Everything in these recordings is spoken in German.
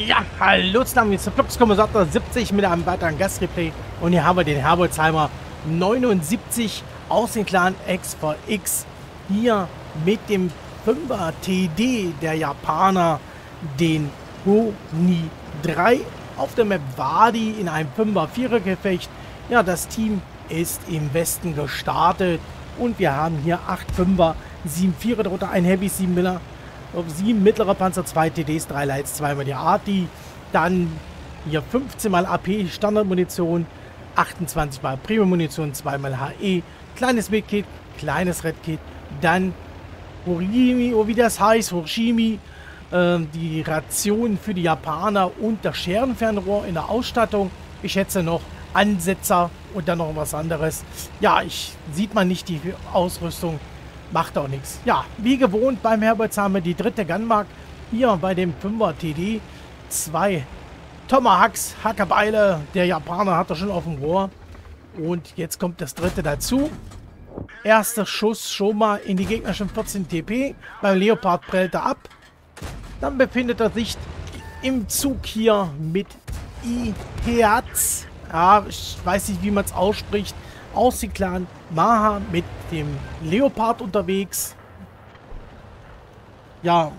Ja, hallo zusammen, hier ist der Fluxkompensator 70 mit einem weiteren Gastreplay. Und hier haben wir den Herbolzheimer 79 aus dem Clan X4X. Hier mit dem 5er TD der Japaner, den Honi 3 auf der Map Wadi in einem 5er-4er Gefecht. Ja, das Team ist im Westen gestartet und wir haben hier 8 5er, 7 4er, darunter ein Heavy, 7 Miller. 7 mittlere Panzer, 2 TDs, 3 Lights, 2 mal die Arti, dann hier 15 mal AP Standardmunition, 28 mal Premium Munition, 2 mal HE, kleines Medkit, kleines Redkit, dann Horimi, wie das heißt, Hoshimi, die Ration für die Japaner und das Scherenfernrohr in der Ausstattung. Ich schätze noch Ansetzer und dann noch was anderes. Ja, sieht man nicht die Ausrüstung. Macht auch nichts. Ja, wie gewohnt beim Herbolzheimer die dritte Gunmark. Hier bei dem 5er TD. 2 Tomahawks, Hackerbeile. Der Japaner hat er schon auf dem Rohr. Und jetzt kommt das dritte dazu. Erster Schuss schon mal in die gegnerischen 14 TP. Beim Leopard prellt er ab. Dann befindet er sich im Zug hier mit Iheatz. Ja, ich weiß nicht, wie man es ausspricht. Aus dem Clan Maha mit dem Leopard unterwegs. Ja.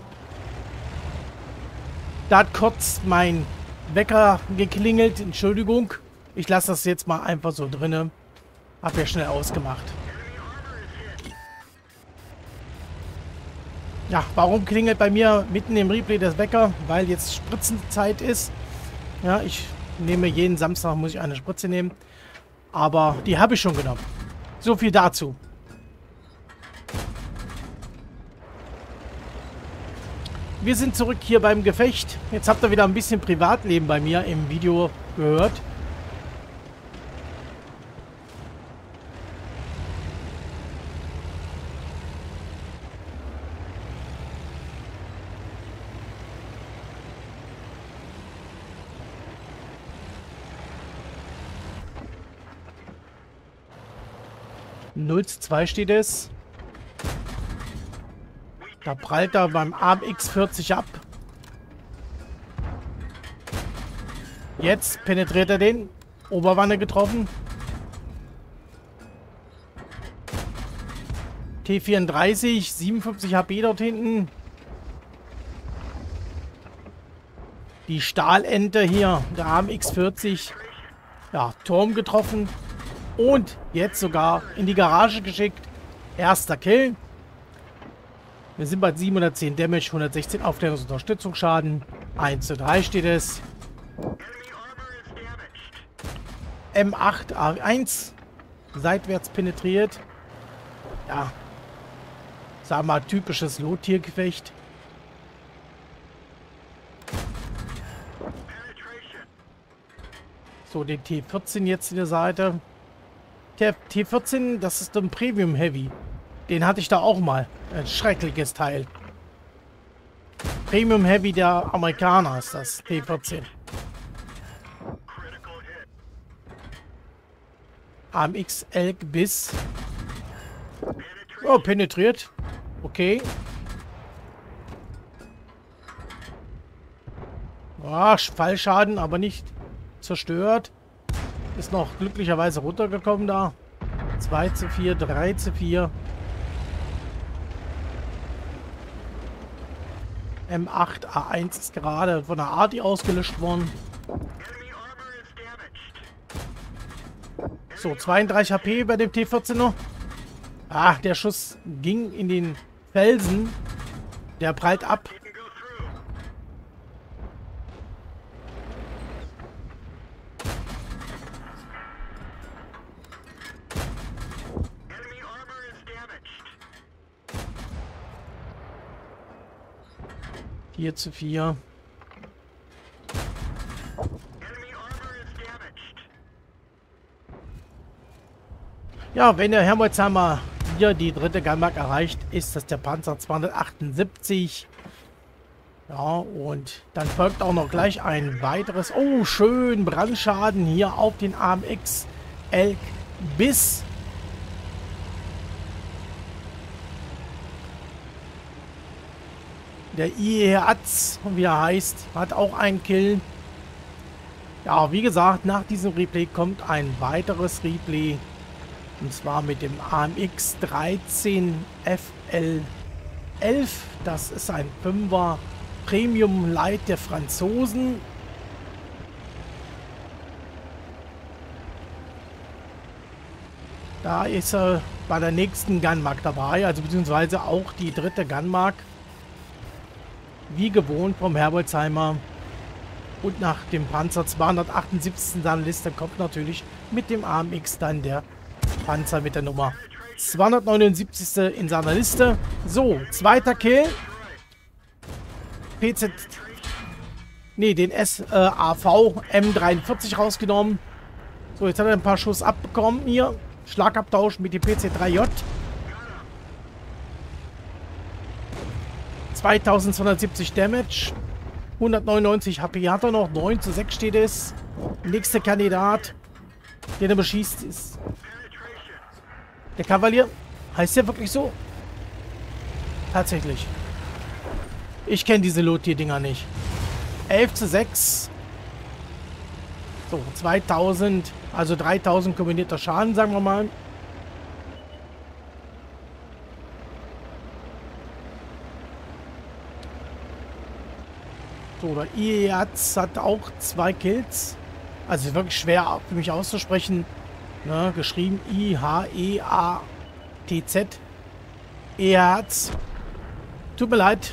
Da hat kurz mein Wecker geklingelt. Entschuldigung. Ich lasse das jetzt mal einfach so drinne. Hab ja schnell ausgemacht. Ja, warum klingelt bei mir mitten im Replay das Wecker? Weil jetzt Spritzenzeit ist. Ja, ich nehme jeden Samstag, muss ich eine Spritze nehmen. Aber die habe ich schon genommen. So viel dazu. Wir sind zurück hier beim Gefecht. Jetzt habt ihr wieder ein bisschen Privatleben bei mir im Video gehört. Null zu 2 steht es. Da prallt er beim AMX-40 ab. Jetzt penetriert er den. Oberwanne getroffen. T34, 57 HP dort hinten. Die Stahlente hier, der AMX-40. Ja, Turm getroffen. Und jetzt sogar in die Garage geschickt. Erster Kill. Wir sind bei 710 Damage, 116 Aufklärungs- und Unterstützungsschaden. 1 zu 3 steht es. M8A1. Seitwärts penetriert. Ja. Sagen wir mal, typisches Low-Tier-Gefecht. So, den T14 jetzt in der Seite. Der T14, das ist ein Premium Heavy. Den hatte ich da auch mal. Ein schreckliches Teil. Premium Heavy der Amerikaner ist das T14. AMX Elk Biss. Oh, penetriert. Okay. Oh, Fallschaden, aber nicht zerstört. Ist noch glücklicherweise runtergekommen da. 2 zu 4, 3 zu 4. M8A1 ist gerade von der Arti ausgelöscht worden. So, 32 HP bei dem T14 noch. Ah, der Schuss ging in den Felsen. Der prallt ab. Hier zu 4. Ja, wenn der Herbolzheimer hier die dritte Gunmark erreicht, ist das der Panzer 278. Ja, und dann folgt auch noch gleich ein weiteres. Oh, schön Brandschaden hier auf den AMX Elk Biss. Der IEATS, wie er heißt, hat auch einen Kill. Ja, wie gesagt, nach diesem Replay kommt ein weiteres Replay. Und zwar mit dem AMX 13 FL11. Das ist ein 5er Premium Light der Franzosen. Da ist er bei der nächsten Gunmark dabei, also beziehungsweise auch die dritte Gunmark. Wie gewohnt vom Herbolzheimer. Und nach dem Panzer 278 in seiner Liste kommt natürlich mit dem AMX dann der Panzer mit der Nummer 279. in seiner Liste. So, zweiter Kill. PZ... Ne, den SAV M43 rausgenommen. So, jetzt hat er ein paar Schuss abbekommen hier. Schlagabtausch mit dem PC3J. 2270 Damage. 199 HP hat er noch. 9:6 steht es. Nächster Kandidat, den er beschießt, ist der Kavalier. Heißt der wirklich so? Tatsächlich. Ich kenne diese Lotier-Dinger nicht. 11:6. So, 2000, also 3000 kombinierter Schaden, sagen wir mal. So, der IEATS hat auch 2 Kills. Also wirklich schwer für mich auszusprechen. Ne, geschrieben IHEATZ. IEATS. Tut mir leid.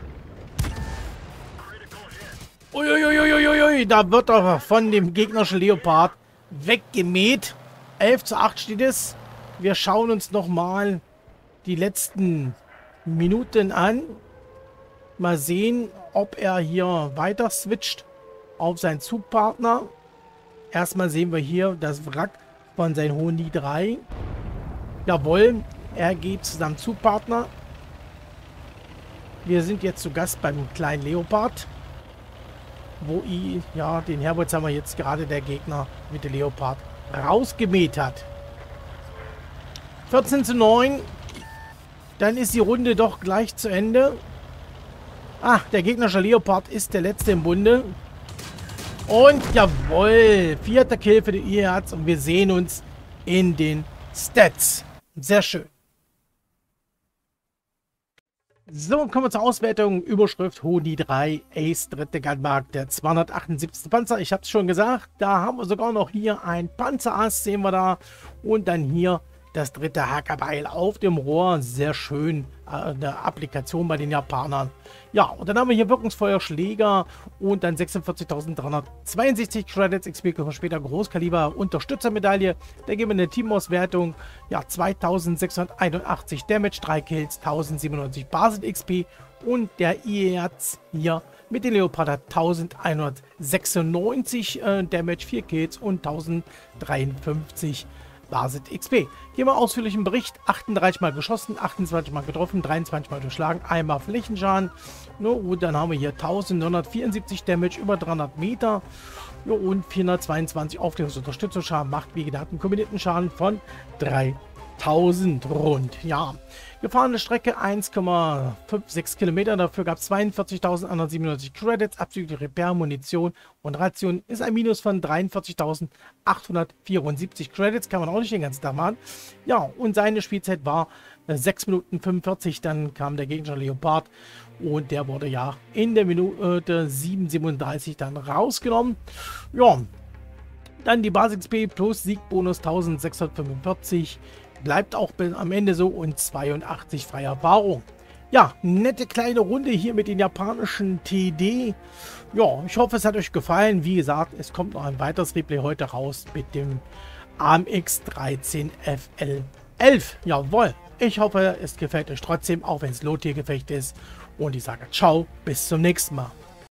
Uiuiuiuiui, da wird er von dem gegnerischen Leopard weggemäht. 11:8 steht es. Wir schauen uns nochmal die letzten Minuten an. Mal sehen, ob er hier weiter switcht auf seinen Zugpartner. Erstmal sehen wir hier das Wrack von seinem Honi 3. Jawohl, er geht zu seinem Zugpartner. Wir sind jetzt zu Gast beim kleinen Leopard, wo den Herbolzheimer jetzt gerade der Gegner mit dem Leopard rausgemäht hat. 14:9. Dann ist die Runde doch gleich zu Ende. Ah, der gegnerische Leopard ist der letzte im Bunde. Und jawohl, 4. Kill für den IEATS und wir sehen uns in den Stats. Sehr schön. So, kommen wir zur Auswertung. Überschrift Honi 3, Ace, 3. Gunmark, der 278. Panzer. Ich habe es schon gesagt, da haben wir sogar noch hier ein Panzerass, sehen wir da. Und dann hier das 3. Hackerbeil auf dem Rohr. Sehr schön, eine Applikation bei den Japanern. Ja, und dann haben wir hier Wirkungsfeuerschläger und dann 46.362 Credits XP, kommen wir später Großkaliber Unterstützermedaille. Da geben wir eine Teamauswertung, ja, 2681 Damage, 3 Kills, 1097 Basis XP und der IEATS hier mit dem Leopard hat 1196 Damage, 4 Kills und 1053 Basis XP. Hier mal ausführlichen Bericht. 38 Mal geschossen, 28 Mal getroffen, 23 Mal geschlagen, einmal Flächenschaden. No, und dann haben wir hier 1974 Damage, über 300 Meter. No, und 422 Aufklärungsunterstützungsschaden. Macht wie gedacht einen kombinierten Schaden von 3000 rund. Ja, gefahrene Strecke 1,56 Kilometer. Dafür gab es 42.197 Credits. Abzüglich Repair, Munition und Ration ist ein Minus von 43.874 Credits. Kann man auch nicht den ganzen Tag machen. Ja, und seine Spielzeit war 6 Minuten 45. Dann kam der Gegner Leopard und der wurde ja in der Minute 7:37 dann rausgenommen. Ja, dann die Basis XP plus Siegbonus 1645. Bleibt auch am Ende so und 82 freie Erfahrung. Ja, nette kleine Runde hier mit den japanischen TD. Ja, ich hoffe, es hat euch gefallen. Wie gesagt, es kommt noch ein weiteres Replay heute raus mit dem AMX 13 FL11. Jawohl, ich hoffe, es gefällt euch trotzdem, auch wenn es Low-Tier-Gefecht ist. Und ich sage ciao, bis zum nächsten Mal.